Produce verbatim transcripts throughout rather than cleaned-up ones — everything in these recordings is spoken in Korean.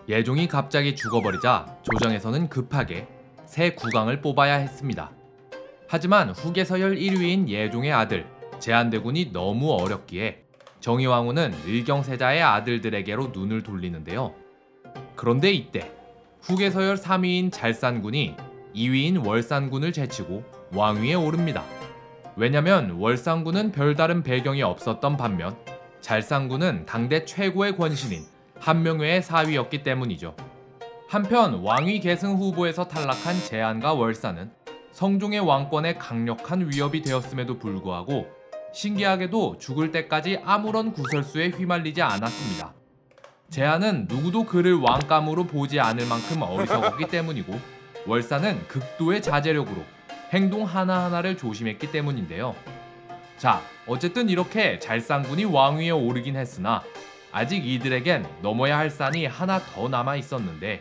예종이 갑자기 죽어버리자 조정에서는 급하게 새 국왕을 뽑아야 했습니다. 하지만 후계서열 일 위인 예종의 아들 제한대군이 너무 어렸기에 정의왕후는 의경세자의 아들들에게로 눈을 돌리는데요. 그런데 이때 후계서열 삼 위인 잘산군이 이 위인 월산군을 제치고 왕위에 오릅니다. 왜냐면 월산군은 별다른 배경이 없었던 반면 잘산군은 당대 최고의 권신인 한명회의 사위였기 때문이죠. 한편 왕위 계승 후보에서 탈락한 제한과 월산은 성종의 왕권에 강력한 위협이 되었음에도 불구하고 신기하게도 죽을 때까지 아무런 구설수에 휘말리지 않았습니다. 제한은 누구도 그를 왕감으로 보지 않을 만큼 어리석었기 때문이고 월산은 극도의 자제력으로 행동 하나하나를 조심했기 때문인데요. 자, 어쨌든 이렇게 잘산군이 왕위에 오르긴 했으나 아직 이들에겐 넘어야 할 산이 하나 더 남아 있었는데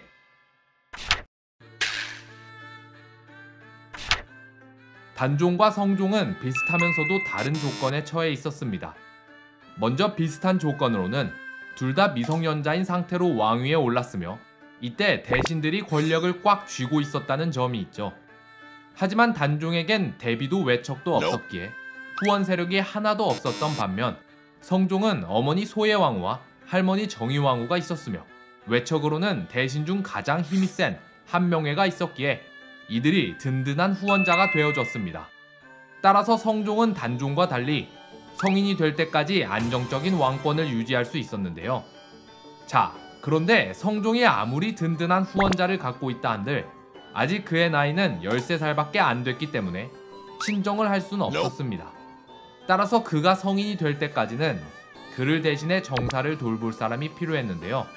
단종과 성종은 비슷하면서도 다른 조건에 처해 있었습니다. 먼저 비슷한 조건으로는 둘 다 미성년자인 상태로 왕위에 올랐으며 이때 대신들이 권력을 꽉 쥐고 있었다는 점이 있죠. 하지만 단종에겐 대비도 외척도 없었기에 후원 세력이 하나도 없었던 반면 성종은 어머니 소예왕후와 할머니 정의왕후가 있었으며 외척으로는 대신 중 가장 힘이 센 한명회가 있었기에 이들이 든든한 후원자가 되어줬습니다. 따라서 성종은 단종과 달리 성인이 될 때까지 안정적인 왕권을 유지할 수 있었는데요. 자, 그런데 성종이 아무리 든든한 후원자를 갖고 있다 한들 아직 그의 나이는 열세 살밖에 안 됐기 때문에 친정을 할 수는 없었습니다. 따라서 그가 성인이 될 때까지는 그를 대신해 정사를 돌볼 사람이 필요했는데요.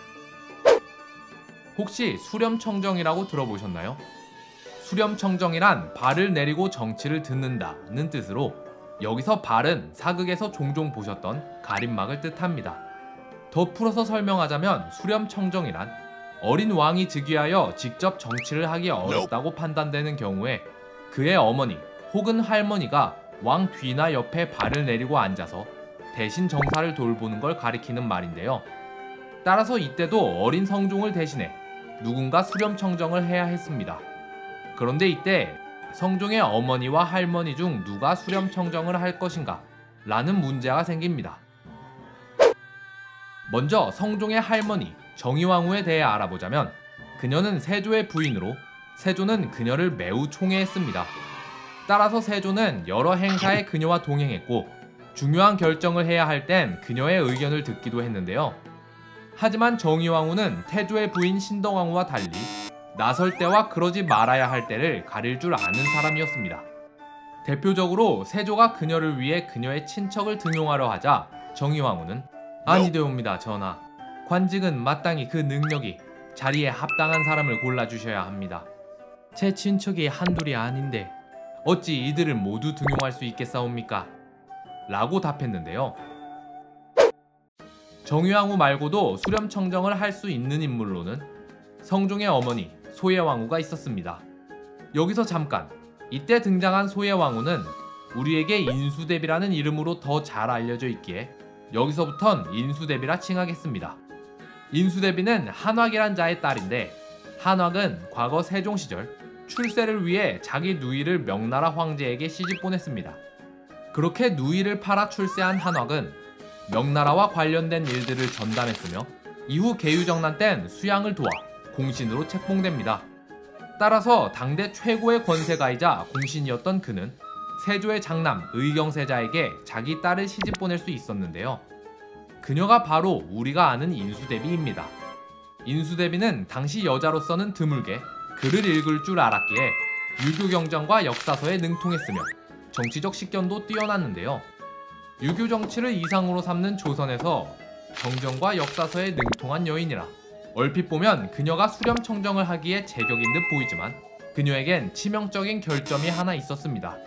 혹시 수렴청정이라고 들어보셨나요? 수렴청정이란 발을 내리고 정치를 듣는다는 뜻으로 여기서 발은 사극에서 종종 보셨던 가림막을 뜻합니다. 더 풀어서 설명하자면 수렴청정이란 어린 왕이 즉위하여 직접 정치를 하기 어렵다고 판단되는 경우에 그의 어머니 혹은 할머니가 왕 뒤나 옆에 발을 내리고 앉아서 대신 정사를 돌보는 걸 가리키는 말인데요. 따라서 이때도 어린 성종을 대신해 누군가 수렴청정을 해야 했습니다. 그런데 이때 성종의 어머니와 할머니 중 누가 수렴청정을 할 것인가 라는 문제가 생깁니다. 먼저 성종의 할머니 정의왕후에 대해 알아보자면 그녀는 세조의 부인으로 세조는 그녀를 매우 총애했습니다. 따라서 세조는 여러 행사에 그녀와 동행했고 중요한 결정을 해야 할 땐 그녀의 의견을 듣기도 했는데요. 하지만 정의왕후는 태조의 부인 신덕왕후와 달리 나설 때와 그러지 말아야 할 때를 가릴 줄 아는 사람이었습니다. 대표적으로 세조가 그녀를 위해 그녀의 친척을 등용하려 하자 정의왕후는 아니되옵니다 전하. 관직은 마땅히 그 능력이 자리에 합당한 사람을 골라주셔야 합니다. 제 친척이 한둘이 아닌데 어찌 이들을 모두 등용할 수 있겠사옵니까? 라고 답했는데요. 정의왕후 말고도 수렴청정을 할 수 있는 인물로는 성종의 어머니 소예왕후가 있었습니다. 여기서 잠깐, 이때 등장한 소예왕후는 우리에게 인수대비라는 이름으로 더 잘 알려져 있기에 여기서부턴 인수대비라 칭하겠습니다. 인수대비는 한왁이란 자의 딸인데 한왁은 과거 세종 시절 출세를 위해 자기 누이를 명나라 황제에게 시집 보냈습니다. 그렇게 누이를 팔아 출세한 한왁은 명나라와 관련된 일들을 전담했으며 이후 계유정난 땐 수양을 도와 공신으로 책봉됩니다. 따라서 당대 최고의 권세가이자 공신이었던 그는 세조의 장남 의경세자에게 자기 딸을 시집 보낼 수 있었는데요. 그녀가 바로 우리가 아는 인수대비입니다. 인수대비는 당시 여자로서는 드물게 글을 읽을 줄 알았기에 유교 경전과 역사서에 능통했으며 정치적 식견도 뛰어났는데요. 유교 정치를 이상으로 삼는 조선에서 경전과 역사서에 능통한 여인이라 얼핏 보면 그녀가 수렴청정을 하기에 제격인 듯 보이지만 그녀에겐 치명적인 결점이 하나 있었습니다.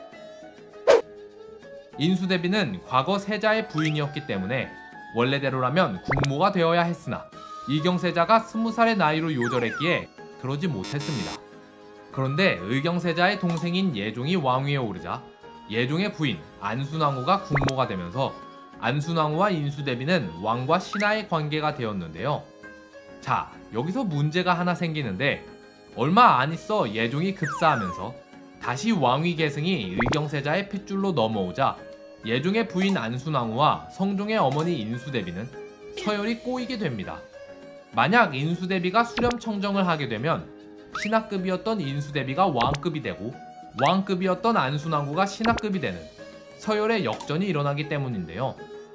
인수대비는 과거 세자의 부인이었기 때문에 원래대로라면 국모가 되어야 했으나 이경세자가 스무 살의 나이로 요절했기에 그러지 못했습니다. 그런데 의경세자의 동생인 예종이 왕위에 오르자 예종의 부인 안순왕후가 국모가 되면서 안순왕후와 인수대비는 왕과 신하의 관계가 되었는데요. 자, 여기서 문제가 하나 생기는데 얼마 안 있어 예종이 급사하면서 다시 왕위 계승이 의경세자의 핏줄로 넘어오자 예종의 부인 안순왕후와 성종의 어머니 인수대비는 서열이 꼬이게 됩니다. 만약 인수대비가 수렴청정을 하게 되면 신하급이었던 인수대비가 왕급이 되고 왕급이었던 안순왕후가 신하급이 되는 서열의 역전이 일어나기 때문인데요.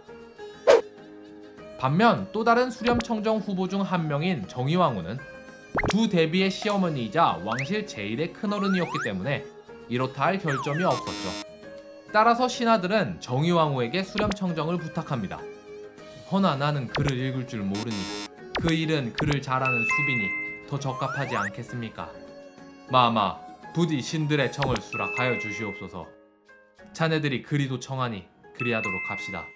반면 또 다른 수렴청정 후보 중 한 명인 정의왕후는 두 대비의 시어머니이자 왕실 제일의 큰어른이었기 때문에 이렇다 할 결점이 없었죠. 따라서 신하들은 정의왕후에게 수렴청정을 부탁합니다. 허나 나는 글을 읽을 줄 모르니 그 일은 글을 잘하는 수빈이 더 적합하지 않겠습니까? 마마, 부디 신들의 청을 수락하여 주시옵소서. 자네들이 그리도 청하니 그리하도록 합시다.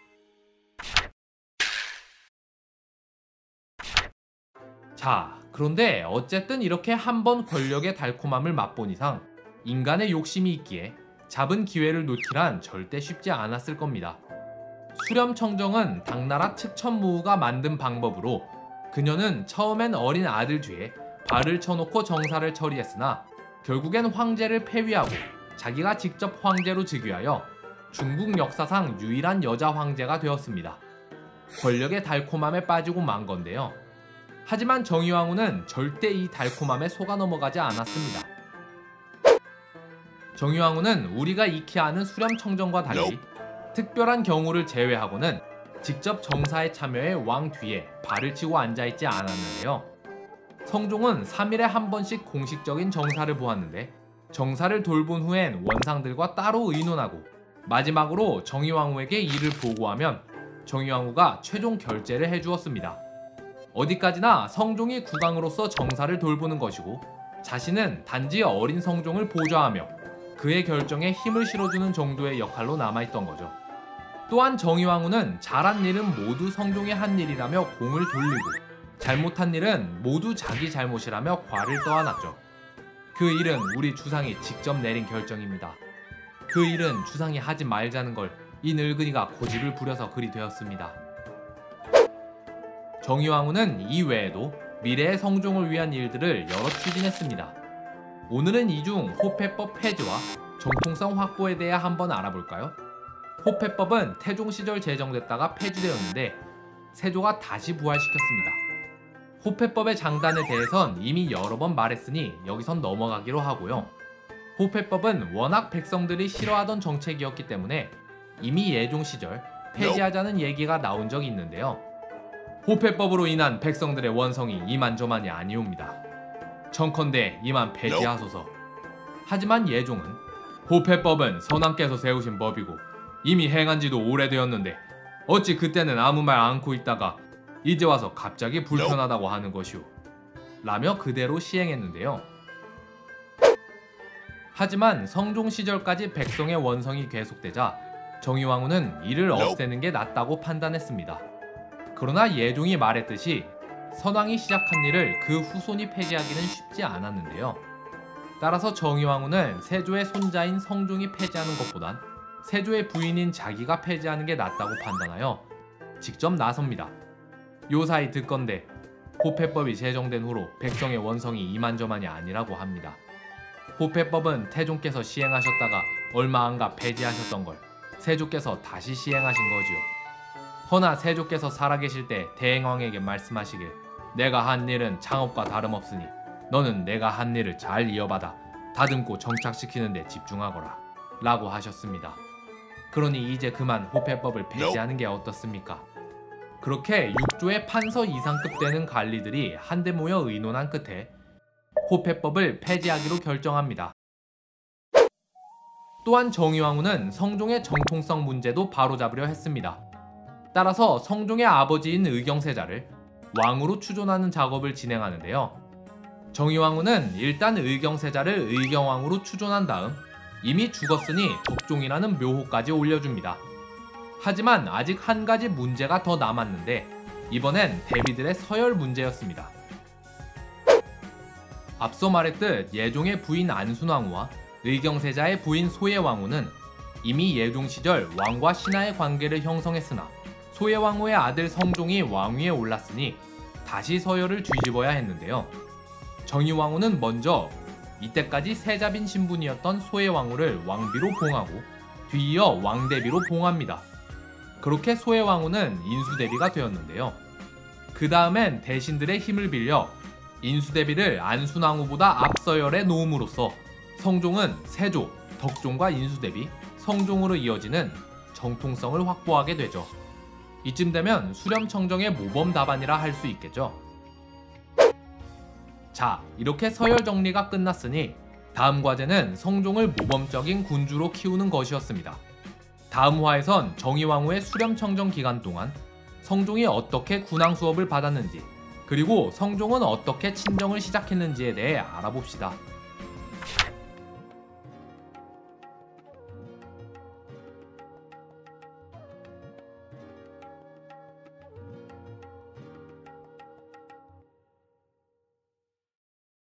자, 그런데 어쨌든 이렇게 한번 권력의 달콤함을 맛본 이상 인간의 욕심이 있기에 잡은 기회를 놓기란 절대 쉽지 않았을 겁니다. 수렴청정은 당나라 측천무후가 만든 방법으로 그녀는 처음엔 어린 아들 뒤에 발을 쳐놓고 정사를 처리했으나 결국엔 황제를 폐위하고 자기가 직접 황제로 즉위하여 중국 역사상 유일한 여자 황제가 되었습니다. 권력의 달콤함에 빠지고 만 건데요. 하지만 정의왕후는 절대 이 달콤함에 속아 넘어가지 않았습니다. 정의왕후는 우리가 익히 아는 수렴청정과 달리 특별한 경우를 제외하고는 직접 정사에 참여해 왕 뒤에 발을 치고 앉아있지 않았는데요. 성종은 삼 일에 한 번씩 공식적인 정사를 보았는데 정사를 돌본 후엔 원상들과 따로 의논하고 마지막으로 정의왕후에게 이를 보고하면 정의왕후가 최종 결재를 해주었습니다. 어디까지나 성종이 국왕으로서 정사를 돌보는 것이고 자신은 단지 어린 성종을 보좌하며 그의 결정에 힘을 실어주는 정도의 역할로 남아있던 거죠. 또한 정의왕후는 잘한 일은 모두 성종의 한 일이라며 공을 돌리고 잘못한 일은 모두 자기 잘못이라며 과를 떠안았죠. 그 일은 우리 주상이 직접 내린 결정입니다. 그 일은 주상이 하지 말자는 걸 이 늙은이가 고집을 부려서 그리 되었습니다. 정의왕후는 이외에도 미래의 성종을 위한 일들을 여러 추진했습니다. 오늘은 이 중 호패법 폐지와 정통성 확보에 대해 한번 알아볼까요? 호패법은 태종 시절 제정됐다가 폐지되었는데 세조가 다시 부활시켰습니다. 호패법의 장단에 대해선 이미 여러 번 말했으니 여기선 넘어가기로 하고요. 호패법은 워낙 백성들이 싫어하던 정책이었기 때문에 이미 예종 시절 폐지하자는 얘기가 나온 적이 있는데요. 호패법으로 인한 백성들의 원성이 이만저만이 아니옵니다. 청컨대 이만 폐지하소서. 하지만 예종은 호패법은 선왕께서 세우신 법이고 이미 행한 지도 오래되었는데 어찌 그때는 아무 말 않고 있다가 이제 와서 갑자기 불편하다고 하는 것이오 라며 그대로 시행했는데요. 하지만 성종 시절까지 백성의 원성이 계속되자 정의왕후는 이를 없애는 게 낫다고 판단했습니다. 그러나 예종이 말했듯이 선왕이 시작한 일을 그 후손이 폐지하기는 쉽지 않았는데요. 따라서 정의왕후는 세조의 손자인 성종이 폐지하는 것보단 세조의 부인인 자기가 폐지하는 게 낫다고 판단하여 직접 나섭니다. 요사이 듣건대 호패법이 제정된 후로 백성의 원성이 이만저만이 아니라고 합니다. 호패법은 태종께서 시행하셨다가 얼마 안가 폐지하셨던 걸 세조께서 다시 시행하신 거지요. 허나 세조께서 살아계실 때 대행왕에게 말씀하시길 내가 한 일은 창업과 다름없으니 너는 내가 한 일을 잘 이어받아 다듬고 정착시키는 데 집중하거라 라고 하셨습니다. 그러니 이제 그만 호패법을 폐지하는 게 어떻습니까? 그렇게 육 조의 판서 이상급 되는 관리들이 한데 모여 의논한 끝에 호패법을 폐지하기로 결정합니다. 또한 정의왕후는 성종의 정통성 문제도 바로잡으려 했습니다. 따라서 성종의 아버지인 의경세자를 왕으로 추존하는 작업을 진행하는데요. 정의왕후는 일단 의경세자를 의경왕으로 추존한 다음 이미 죽었으니 덕종이라는 묘호까지 올려줍니다. 하지만 아직 한 가지 문제가 더 남았는데 이번엔 대비들의 서열 문제였습니다. 앞서 말했듯 예종의 부인 안순왕후와 의경세자의 부인 소예왕후는 이미 예종 시절 왕과 신하의 관계를 형성했으나 소예왕후의 아들 성종이 왕위에 올랐으니 다시 서열을 뒤집어야 했는데요. 정의왕후는 먼저 이때까지 세자빈 신분이었던 소해왕후를 왕비로 봉하고 뒤이어 왕대비로 봉합니다. 그렇게 소해왕후는 인수대비가 되었는데요. 그 다음엔 대신들의 힘을 빌려 인수대비를 안순왕후보다 앞서열에 놓음으로써 성종은 세조, 덕종과 인수대비, 성종으로 이어지는 정통성을 확보하게 되죠. 이쯤 되면 수렴청정의 모범 답안이라 할 수 있겠죠. 자, 이렇게 서열 정리가 끝났으니 다음 과제는 성종을 모범적인 군주로 키우는 것이었습니다. 다음 화에선 정의왕후의 수렴청정 기간 동안 성종이 어떻게 군왕 수업을 받았는지, 그리고 성종은 어떻게 친정을 시작했는지에 대해 알아봅시다.